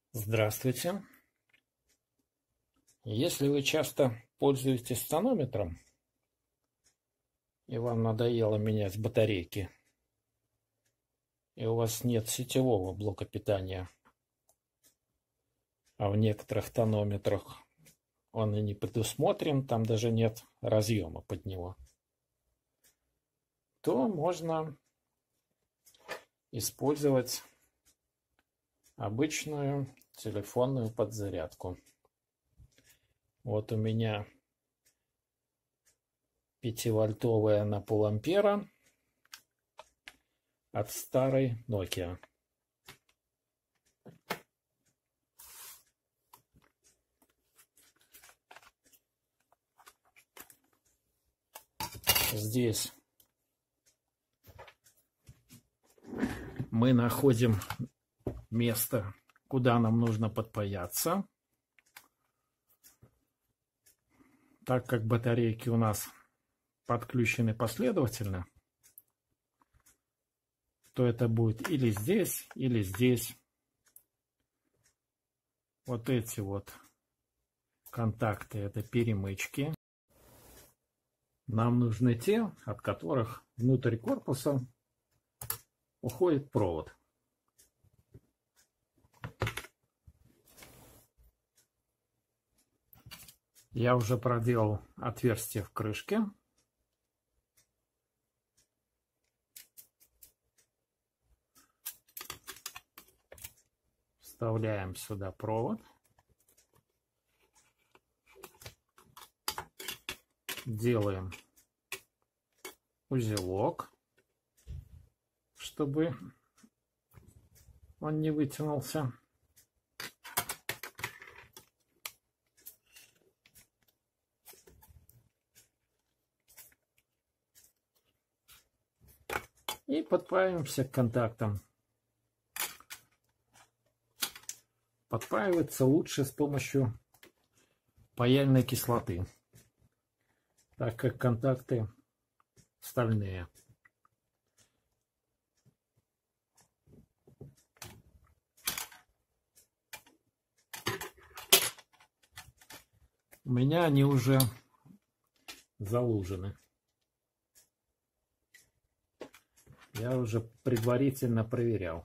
Здравствуйте. Если вы часто пользуетесь тонометром и вам надоело менять батарейки, и у вас нет сетевого блока питания, а в некоторых тонометрах он и не предусмотрен, там даже нет разъема под него, то можно использовать обычную телефонную подзарядку. Вот у меня 5-вольтовая на пол-ампера от старой Nokia. Здесь мы находим место, куда нам нужно подпаяться. Так как батарейки у нас подключены последовательно, то это будет или здесь, или здесь. Вот эти вот контакты — это перемычки. Нам нужны те, от которых внутрь корпуса уходит провод. Я уже проделал отверстие в крышке. Вставляем сюда провод. Делаем узелок, чтобы он не вытянулся. И подпаиваемся к контактам. Подпаиваться лучше с помощью паяльной кислоты, так как контакты стальные. У меня они уже залужены. Я уже предварительно проверял.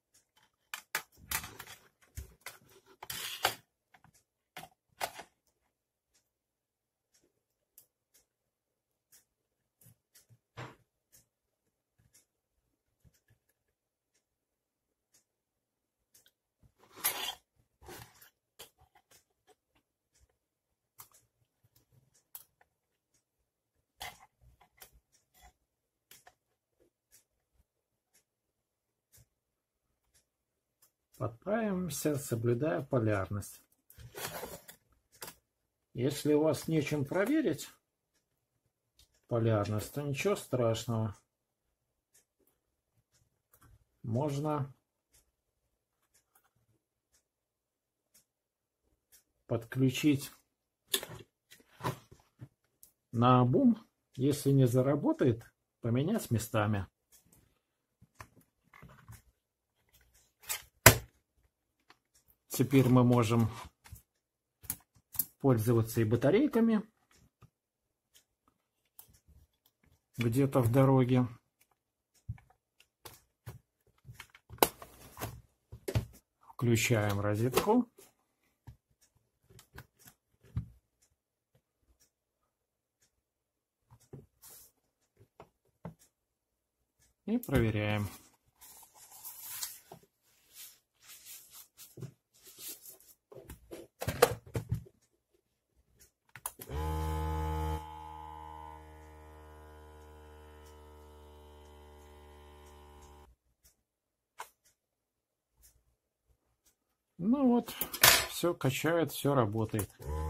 Подправимся, соблюдая полярность. Если у вас нечем проверить полярность, то ничего страшного. Можно подключить наобум. Если не заработает, поменять местами. Теперь мы можем пользоваться и батарейками где-то в дороге. Включаем розетку. И проверяем. Ну вот, все качает, все работает.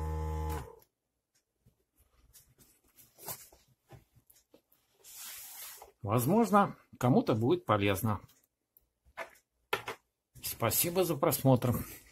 Возможно, кому-то будет полезно. Спасибо за просмотр.